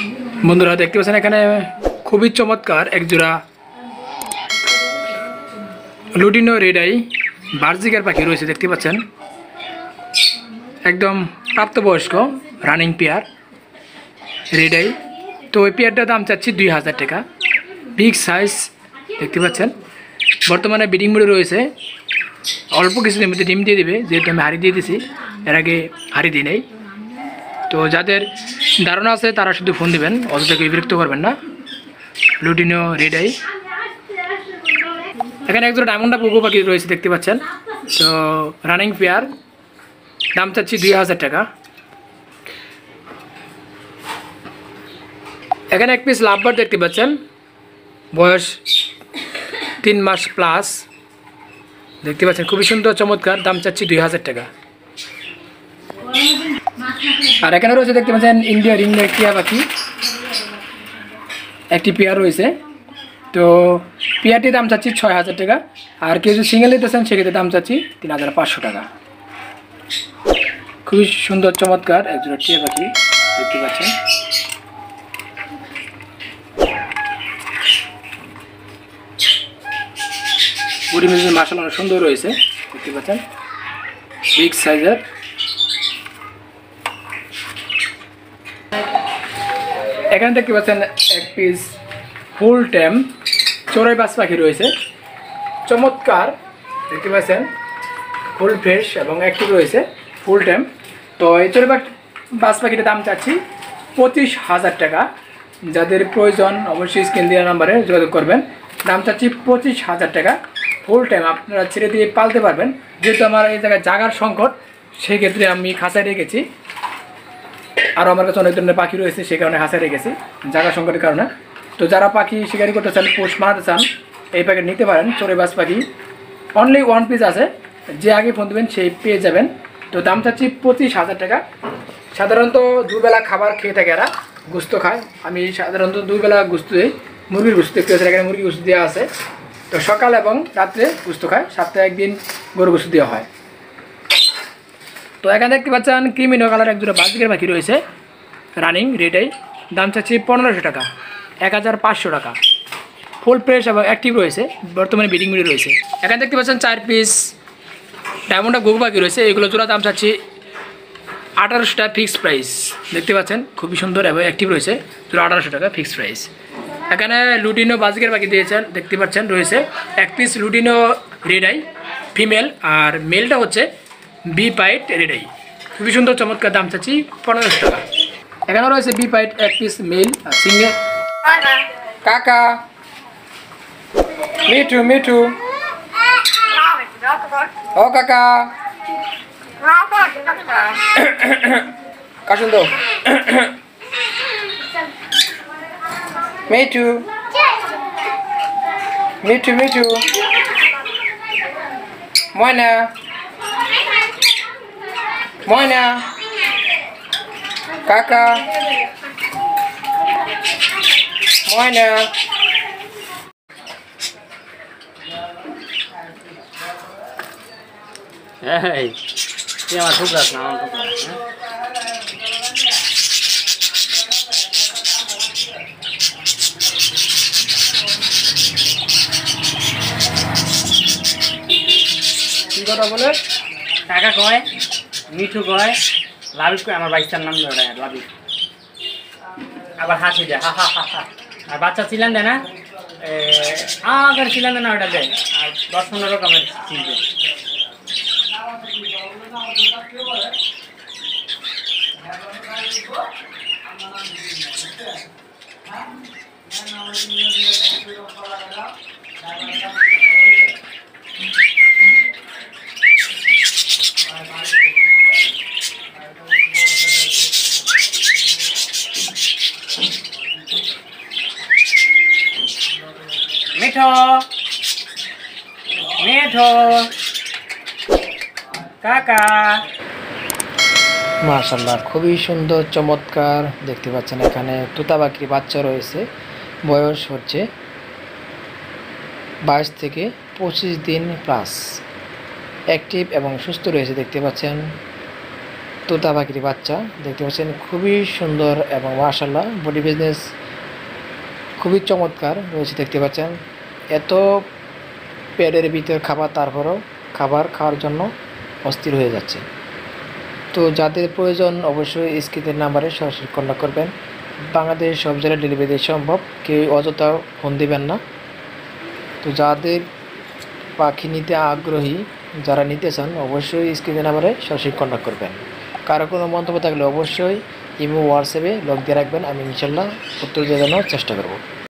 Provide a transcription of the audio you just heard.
বন্ধুরা দেখতে পাচ্ছেন এখানে খুবই চমৎকার এক জোড়া লুটিনো রেড আই বার্জিকার পাখি রয়েছে। দেখতে পাচ্ছেন একদম প্রাপ্তবয়স্ক রানিং পেয়ার রেড আই। তো ওই পেয়ারটার দাম চাচ্ছি 2000 টাকা, বিগ সাইজ। দেখতে পাচ্ছেন বর্তমানে ব্রিডিং মোডে রয়েছে, অল্প কিছুদিনের মধ্যে ডিম দিয়ে দেবে, যেহেতু আমি হাড়ি দিয়ে দিয়েছি, এর আগে হাড়ি দিই নেই। তো যাদের ধারণা আছে তারা শুধু ফোন দেবেন, অযথা কেউ বিরক্ত করবেন না। Lutino red eye. এখানে একজন ডায়মন্ড গুগু পাখি রয়েছে, দেখতে পাচ্ছেন। তো রানিং পেয়ার, দাম চাচ্ছি 2000 টাকা। এখানে এক পিস লাভবার দেখতে পাচ্ছেন, বয়স 3 মাস প্লাস। দেখতে পাচ্ছেন খুবই সুন্দর চমৎকার, দাম চাচ্ছি 2000 টাকা। আর এখানে রয়েছে দেখতে পাচ্ছেন ইন্ডিয়া রিং নেক টিয়া পাখি, একটি পেয়ার রয়েছে। তো পেয়ারটির দাম চাচ্ছি 6000 টাকা। আর কেউ যদি সিঙ্গেল নিতে চান সেক্ষেত্রে দাম চাচ্ছি 3500 টাকা। খুবই সুন্দর চমৎকার একজোড়া টিয়া পাখি দেখতে পাচ্ছেন। বডি মেজার মাশাআল্লাহ অনেক সুন্দর রয়েছে, দেখতে পাচ্ছেন বিগ সাইজের। এখানে দেখতে পাচ্ছেন এক পিস ফুল টাইম চড়াই বাজ পাখি রয়েছে, চমৎকার। দেখতে পাচ্ছেন ফুল ফ্রেশ এবং অ্যাক্টিভ রয়েছে, ফুল টাইম। তো এই চড়াই বাজ পাখিটার দাম চাচ্ছি 25000 টাকা। যাদের প্রয়োজন অবশ্যই স্ক্রিন দেওয়া নাম্বারে যোগাযোগ করবেন। দাম চাচ্ছি 25000 টাকা, ফুল টাইম আপনারা ছেড়ে দিয়ে পালতে পারবেন। যেহেতু আমার এই জায়গায় জায়গার সংকট, সেই ক্ষেত্রে আমি খাঁচায় রেখেছি। আর আমার কাছে অনেক ধরনের পাখি রয়েছে, সেই কারণে খাঁচায় রেখেছি জায়গা সংকটের কারণে। তো যারা পাখি শিকারি করতে চান, পোষ মারাতে চান, এই প্যাকেট নিতে পারেন। চড়াই বাজ পাখি অনলি 1 পিস আছে, যে আগে ফোন দেবেন সেই পেয়ে যাবেন। তো দাম চাচ্ছি 25000 টাকা। সাধারণত দুবেলা খাবার খেয়ে থাকে, এরা গোস্ত খায়। আমি সাধারণত 2 বেলা গোস্ত দিই, মুরগির গোস্ত। দেখতে পাচ্ছেন এখানে মুরগির গোস্ত দেওয়া আছে। তো সকাল এবং রাত্রে গোস্ত খায়, সপ্তাহে একদিন গরু গোস্ত দেওয়া হয়। তো এখানে দেখতে পাচ্ছেন ক্রিমিনো কালার একজোড়া বাজিকার পাখি রয়েছে, রানিং রেড আই। দাম চাচ্ছি 1500 টাকা, 1500 টাকা। ফুল ফ্রেশ এবং অ্যাক্টিভ রয়েছে, বর্তমানে ব্রিডিং মোডে রয়েছে। এখানে দেখতে পাচ্ছেন 4 পিস ডায়মন্ড গুগু পাখি রয়েছে, এগুলো জোড়া দাম চাচ্ছি 1800 টাকা ফিক্সড প্রাইস। দেখতে পাচ্ছেন খুবই সুন্দর এবং অ্যাক্টিভ রয়েছে, জোড়া 1800 টাকা ফিক্সড প্রাইস। এখানে লুটিনো বাজিকার পাখি দিয়েছেন, দেখতে পাচ্ছেন রয়েছে এক piece lutino red eye female, আর মেলটা হচ্ছে বি পাইট রেড আই। খুবই সুন্দর চমৎকার, দাম চাচ্ছি 1500 টাকা। এখানে রয়েছে বি পাইট এক পিস মেল আর সিঙ্গেল। কাকা মিঠু মিঠু, ও কাকা কাশুন তো মিঠু মিঠু মিঠু, ময়না ময়না, কাকা ময়না। এই তুই আমার ঠুকরাস না, আমার ঠুকরাস না। কি কথা বলে? কাকা কয়, মিঠু কয়, লাভিক কয়, আমার বাইকটার নাম ধরে লাভিক। আবার হাসি যায়, হা হা হা হা। আর বাচ্চা ছিলেন দেয় না, আগের ছিলেন না, ওটা দেয়। আর 10-15 রকমের চিনবে। মিঠো মিঠো কাকা। মাশাআল্লাহ খুবই সুন্দর চমৎকার। দেখতে পাচ্ছেন এখানে তোতা পাখির বাচ্চা রয়েছে, বয়স হচ্ছে 22 থেকে 25 দিন প্লাস, অ্যাক্টিভ এবং সুস্থ রয়েছে। দেখতে পাচ্ছেন তোতা পাখির বাচ্চা দেখতে পাচ্ছেন, খুবই সুন্দর এবং মাশাআল্লাহ বডি বিজনেস খুবই চমৎকার রয়েছে। দেখতে পাচ্ছেন এত পেটের ভিতর খাবার, তারপরও খাবার খাওয়ার জন্য অস্থির হয়ে যাচ্ছে। তো যাদের প্রয়োজন অবশ্যই স্ক্রিনের নাম্বারে সরাসরি কন্ট্যাক্ট করবেন। বাংলাদেশ সব জায়গায় ডেলিভারি দেওয়া সম্ভব, কেউ অযথা ফোন দিবেন না। তো যাদের পাখি নিতে আগ্রহী, যারা নিতে চান অবশ্যই স্ক্রিনের নাম্বারে সরাসরি কন্ট্যাক্ট করবেন। কারো কোনো মন্তব্য থাকলে অবশ্যই ইমো হোয়াটসঅ্যাপে লগ দিয়ে রাখবেন, আমি ইনশাল্লাহ উত্তর দেওয়ার জন্য চেষ্টা করব।